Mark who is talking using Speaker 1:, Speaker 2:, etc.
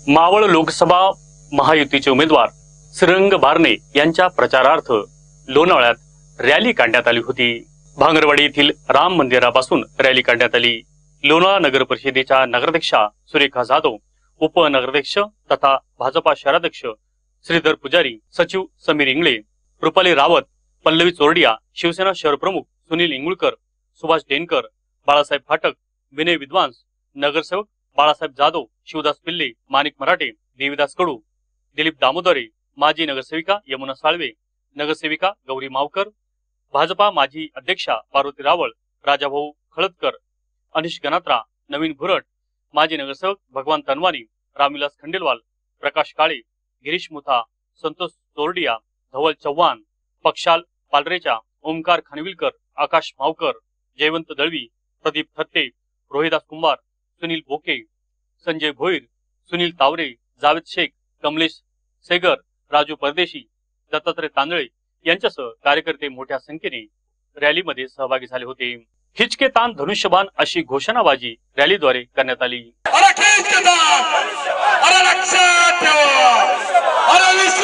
Speaker 1: मावळ लोकसभा महायुतीचे उमेदवार श्रीरंग बारणे यांच्या प्रचारार्थ लोणावळ्यात रॅली काढण्यात आली होती। भांगरवाडी येथील राम मंदिरापासून रॅली काढण्यात आली। लोणावळा नगर परिषदेच्या नगराध्यक्षा सुरेखा जाधव, उपनगराध्यक्ष तथा भाजपा शहराध्यक्ष श्रीधर पुजारी, सचिव समीर इंगळे, रुपाली रावत, पल्लवी चोरडिया, शिवसेना शहर प्रमुख सुनील इंगुळकर, सुभाष डेनकर, बाळासाहेब फाटक, विनय विद्वांस, नगरसेवक बाळासाहेब जाधव, शिवदास पिल्ले, माणिक मराठे, देवीदास कडू, दिलीप दामोदरे, माजी नगरसेविका यमुना साळवे, नगरसेविका गौरी मावकर, भाजपा माजी अध्यक्षा पार्वती रावळ, राजाभाऊ खळदकर, अनिश गणात्रा, नवीन भुरट, माजी नगरसेवक भगवान तनवानी, रामविलास खंडेलवाल, प्रकाश काळे, गिरीश मुथा, संतोष चोरडिया, धवल चव्हाण, पक्षाल पालरेचा, ओमकार खानविलकर, आकाश मावकर, जयवंत दळवी, प्रदीप थत्ते, रोहिदास कुंभार, सुनील बोके, संजय भोईर, सुनील तावरे, जावेद शेख, कमलेश सेगर, राजू परदेशी, दत्तात्रय तांदळे यांच्यासह कार्यकर्ते मोठ्या संख्येने रॅलीमध्ये सहभागी झाले होते। हिचके ताण धनुष्यबाण अशी घोषणाबाजी रॅलीद्वारे करण्यात आली।